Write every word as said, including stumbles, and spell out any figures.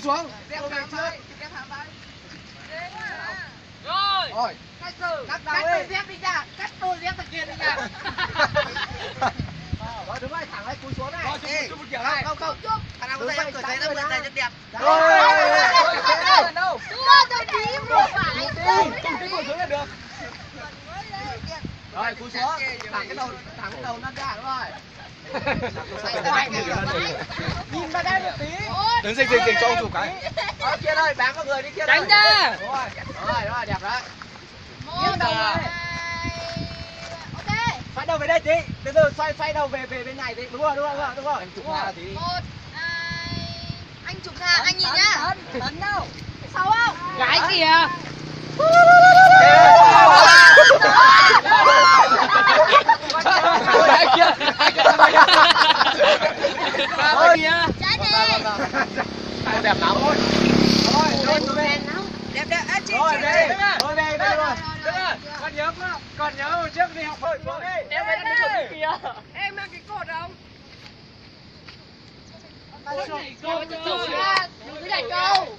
xuống. Tôi về trước. Rồi. Rồi. Cắt từ. Cắt Cắt đầu đi. từ dép đi nha. Cắt từ dép thằng kia đi nha. Rồi đứng lại thẳng lại cúi xuống này. Rồi, chụp một kiểu này. Không không. Thằng nào có tay em cởi giấy ra mượn giày rất đẹp. Đâu? Tôi tí vừa phải. Tí ngồi xuống là được. Rồi cúi xuống. Thẳng cái đầu, thẳng cái đầu nâng ra đúng rồi. Nhìn vào đây một tí. Đứng dịch dịch dịch cho ông chụp cái. Ở kia đây, bám vào người đi kia đây. Tránh ra. Rồi, rồi, rồi, đẹp đấy. Một, hai, ok. Xoay đầu về đây tí. Từ từ xoay xoay đầu về về bên này tí. Đúng rồi, đúng rồi, đúng rồi, đúng rồi. Em chụp ra tí. Một, hai. Anh chụp ra, anh nhìn nhá. Tấn đâu? Sáu không? Gái kìa. Gái kia. Thôi kìa. Trái đi. Không đẹp lắm thôi. Rồi, rồi, rồi về. Đẹp đẹp, à, chị, Rồi chị, về. chị. Rồi về, về rồi. Còn nhớ còn nhớ hồi trước đi học bơi xuống đi. Em phải đặt cái kìa. Em mang cái cột không? Câu Chụp ra, chụp cái này câu.